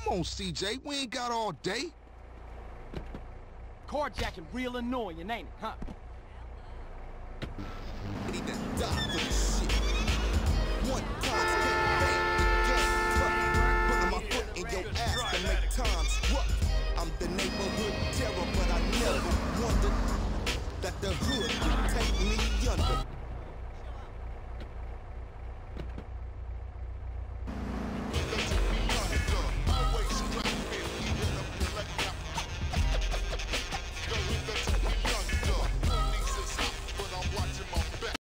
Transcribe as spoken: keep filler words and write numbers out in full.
on, C J. We ain't got all day. Carjacking real annoying, ain't it, huh? Need to die for this shit. One time.